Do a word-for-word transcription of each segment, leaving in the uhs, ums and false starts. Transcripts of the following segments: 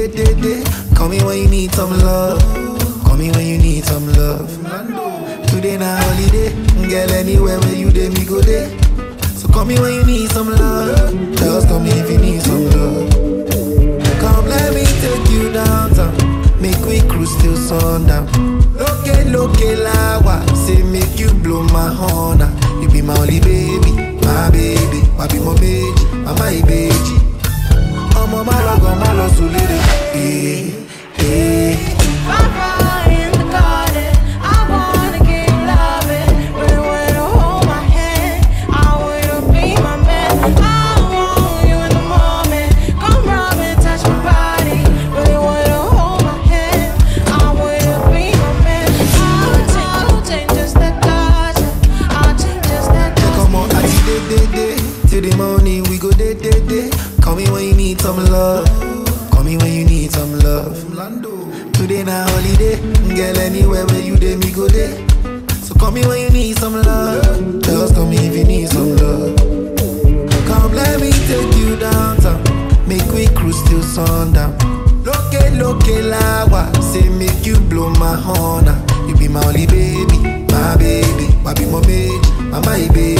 day, day, day. Call me when you need some love. Call me when you need some love. Today na holiday, girl. Anywhere where you dey, me go there. So call me when you need some love. Just call me if you need some love. Come, let me take you downtown. Make we cruise till sundown. Loke, loke, lawa. Say make you blow my horn. You be my only baby, my baby. Wabi mo baby, mama baby. Omo malago malo sulere. Eh, eh. Bye-bye in the garden. I wanna give loving. Really wanna hold my hand. I wanna be my man. I want you in the moment. Come rub and touch my body. Really wanna hold my hand. I wanna be my man. I'll take, I'll take just that touch. I'll take just that touch. Come on, I see day, day, day. Till the morning we go day, day, day. Call me when you need some love. Call me when you need some love. Today na holiday, girl. Anywhere where you dey, me go there. So call me when you need some love. Just call me if you need some love. Come, let me take you downtown. Make we cruise till sundown. Loke, loke, lawa. Say make you blow my horn. You be my only baby, my baby. Wabi mo baby, mama baby.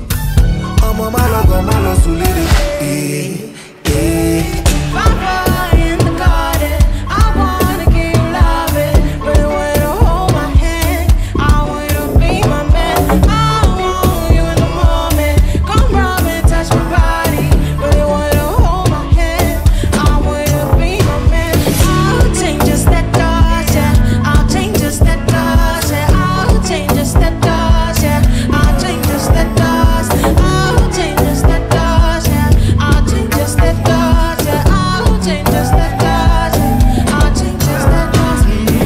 Omo malago malo sulere. Eh, eh. Bye-bye in the garden. I wanna give loving. Really wanna hold my hand. I wanna be my man. I want you in the moment. Come rub and touch my body. Really wanna hold my hand. I wanna be my man. I'll change just that touch, yeah. I'll change just that touch, yeah. I'll change just that touch, yeah. I'll change just that touch. I'll change just that touch, yeah. I'll change just that touch, yeah. I'll change just that touch, yeah. I'll change just that touch.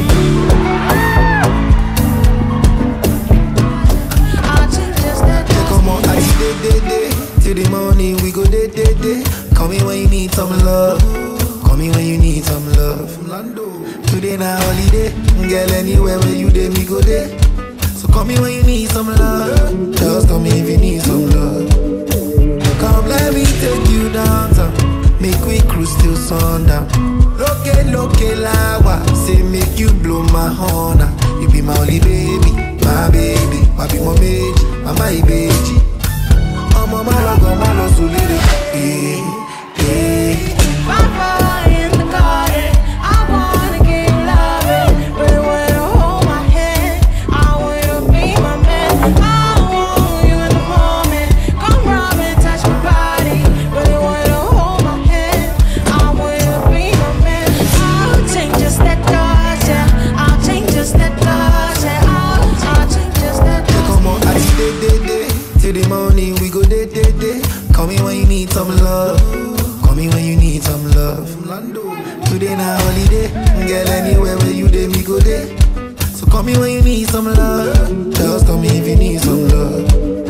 I'll change just that touch. Come on, I see day, day, day. Till the morning we go day, day, day. Call me when you need some love. Call me when you need some love. Today na holiday, girl. Anywhere where you dey, me go there. So call me when you need some love. Just call me if you need some love. Come, let me take you downtown. Make we cruise till sundown. Loke, loke, lawa. Say make you blow my horn. You be my only baby, my baby. Wabi mo baby, mama baby. Omo malago malo sulere. Eh, eh. Bye-bye in the garden. I wanna give loving. Really wanna hold my hand. I wanna be my man. I want you in the moment. Come rub and touch my body. Really wanna hold my hand. I wanna be my man. I'll change just that touch, yeah. I'll change just that touch, yeah. I'll, I'll change just that touch. Come on, I see day, day, day. Till the morning we go day, day, day. Call me when you need some love. Call me when you need some love. Today na holiday, girl. Anywhere where you dey, me go there. So call me when you need some love. Just call me if you need some love.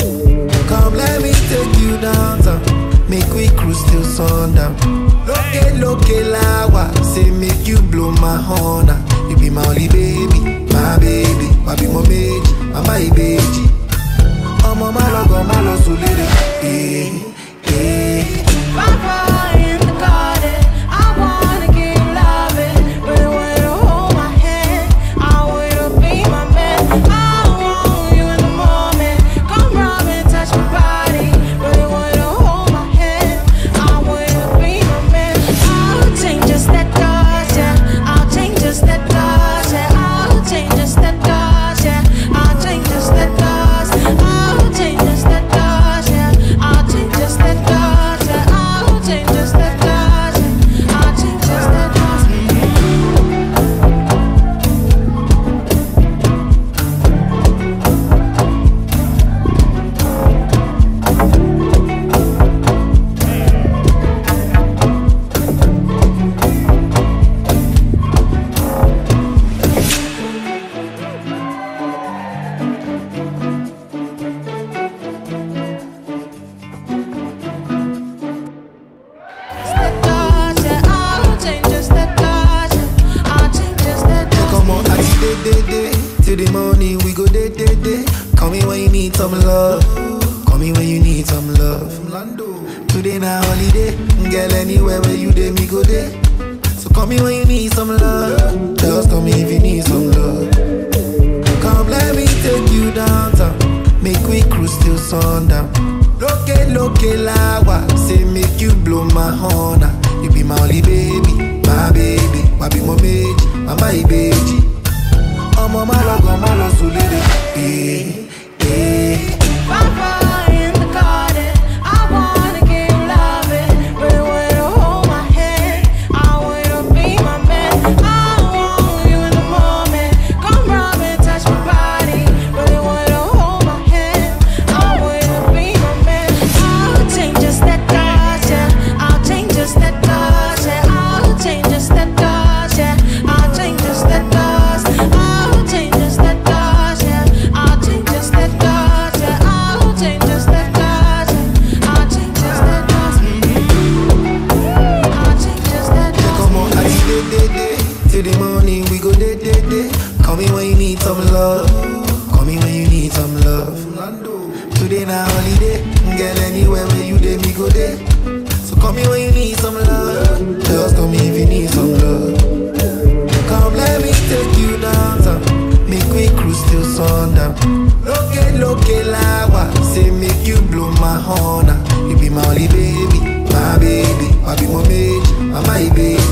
Come, let me take you downtown. Make we cruise till sundown. Loke, loke, lawa. Say make you blow my horn. You be my only baby, my baby. Wabi mo baby, mama baby. Omo malago malo sulere. Eh, eh. Bye-bye in the garden. I wanna give loving. Really wanna hold my hand. I wanna be my man. I want you in the moment. Come rub and touch my body. Really wanna hold my hand. I wanna be my man. I'll change just that touch, yeah. I'll change just that touch, yeah. I'll change just that touch, yeah. I'll change just that touch. I'll change just that touch, yeah. I'll change just that touch, yeah. I'll change just that touch, yeah. I'll change just that touch. Till the morning we go day, day, day. Call me when you need some love. Call me when you need some love. Today na holiday, girl. Anywhere where you dey, me go there. So call me when you need some love. Just call me if you need some love. Come let me take you downtown. Make we cruise till sundown. Loke loke lawa, say make you blow my horn. You be my only baby, my baby. My be my baby, my my baby. Oh mama love, mama love, so let it be. Papa in the garden, I wanna give you loving. Really want you to hold my hand, I want you to be my man. I want you in the moment, come rub and touch my body. Really want you to hold my hand, I want you to be my man. I'll change just that touch, yeah. I'll change just that touch, yeah. I'll change just that touch, yeah. I'll change just that touch. I'll change just that touch, yeah. I'll change just that touch, yeah. I'll change just that touch, yeah. I'll change just that touch. I'll change just that touch. Come on, I day, day, day. Till the morning we go day, day, day. Call me when you need some love. Call me when you need some love. Today na holiday. Girl, anywhere where you day, me go there. So call me when you need some love. Just call me if you need some love. Come let me take you downtown. Make we cruise till sundown. Loke loke lawa, say make you blow my horn. You be my only baby, my baby. I be my baby, my my baby.